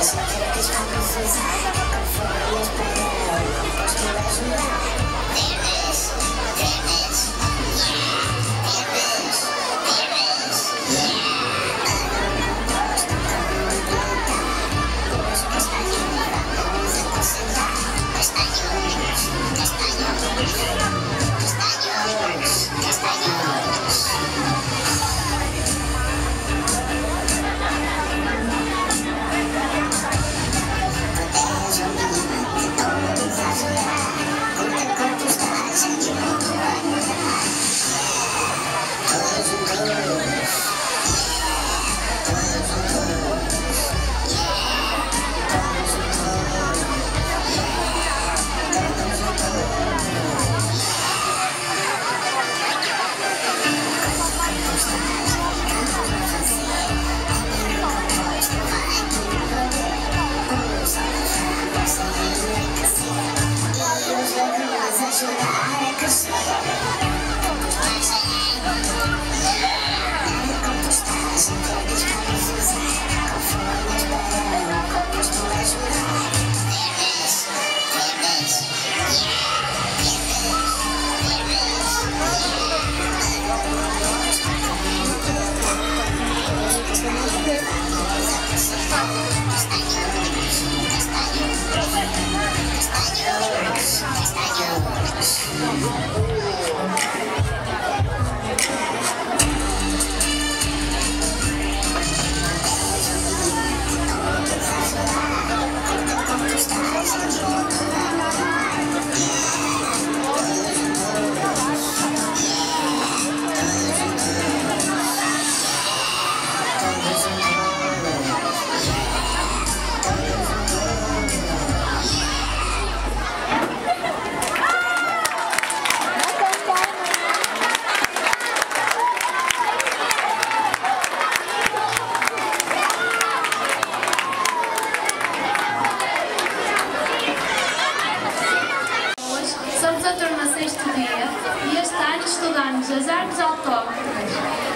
as artes autóctones.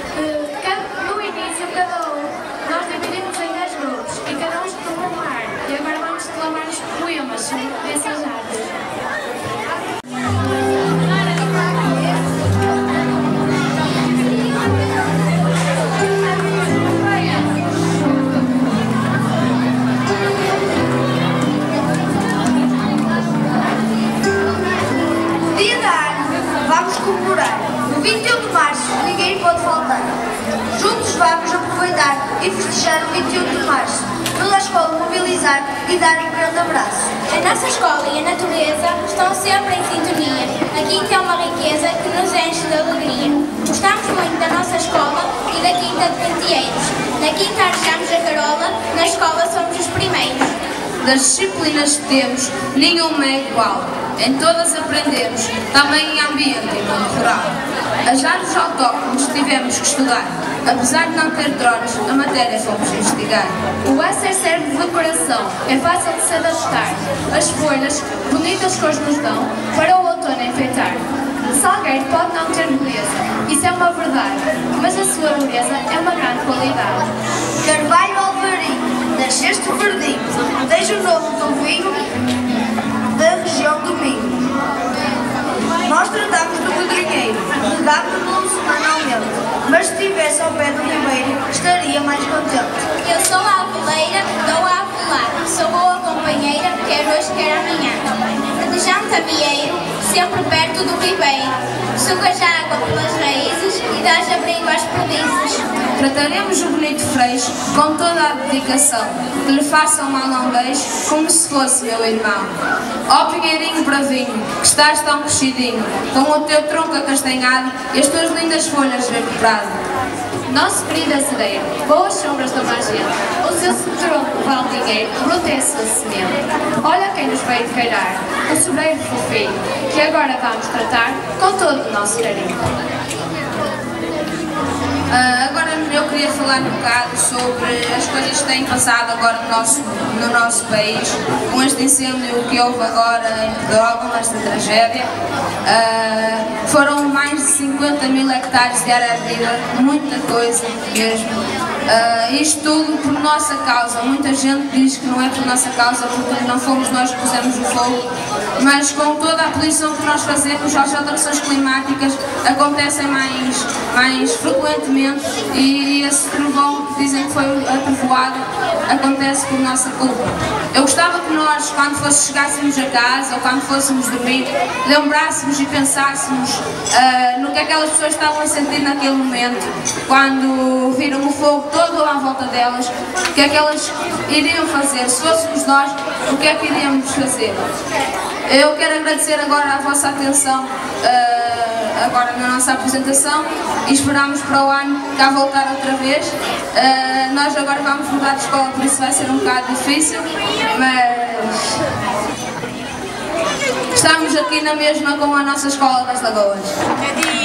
No início, nós dividimos em 10 grupos e cada um escolheu uma arte. E agora vamos declamar os poemas sobre essas artes. Dia da Arte, vamos comemorar. No 21 de março, ninguém pode faltar. Juntos vamos aproveitar e festejar o 21 de março. Toda a escola mobilizar e dar um grande abraço. A nossa escola e a natureza estão sempre em sintonia. Aqui tem uma riqueza que nos enche de alegria. Gostamos muito da nossa escola e da Quinta de Cantieiros. Na Quinta arejamos a carola, na escola somos os primeiros. Das disciplinas que temos, nenhuma é igual. Em todas aprendemos, também em ambiente e mundo rural. As artes autóctones tivemos que estudar. Apesar de não ter drones, a matéria fomos investigar. O éster serve de decoração, é fácil de se adaptar. As folhas, bonitas cores nos dão, para o outono enfeitar. Salgueiro pode não ter beleza, isso é uma verdade, mas a sua beleza é uma grande qualidade. Carvalho Alvarinho, nasceste verdinho, tens o nome do vinho da região do Minho. Nós tratamos do pedrinheiro, regámos-lo semanalmente, mas se estivesse ao pé do ribeiro, estaria mais contente. Eu sou a aveleira, dou a avelar, sou boa companheira, quer hoje, quer amanhã. Redejante a vieiro, sempre perto do ribeiro, sugas a água pelas raízes e dás abrigo às perdizes. Trataremos o bonito freixo com toda a dedicação, que lhe faça um mal não beijo, como se fosse meu irmão. Ó pinheirinho bravinho, que estás tão crescidinho, com o teu tronco acastanhado e as tuas lindas folhas verde prado. Nosso querido azereiro, boas sombras da magenta, o seu tronco vale dinheiro, brota é a sua semente. Olha quem nos veio calhar, o sobreiro fofinho, que agora vamos tratar com todo o nosso carinho. Agora eu queria falar um bocado sobre as coisas que têm passado agora no nosso país, com este incêndio que houve agora em Pedrógão, esta tragédia. Foram mais de 50.000 hectares de área ardida, muita coisa mesmo. Isto tudo por nossa causa. Muita gente diz que não é por nossa causa porque não fomos nós que pusemos o fogo, mas com toda a poluição que nós fazemos, as alterações climáticas acontecem mais frequentemente e esse trovão que dizem que foi atrovoado acontece por nossa culpa. Eu gostava que nós, quando chegássemos a casa ou quando fôssemos dormir, lembrássemos e pensássemos no que aquelas pessoas estavam a sentir naquele momento, quando viram o fogo todo à volta delas, o que é que elas iriam fazer? Se fôssemos nós, o que é que iríamos fazer? Eu quero agradecer agora a vossa atenção agora na nossa apresentação e esperamos para o ano cá voltar outra vez. Nós agora vamos mudar de escola, por isso vai ser um bocado difícil, mas estamos aqui na mesma com a nossa Escola das Lagoas.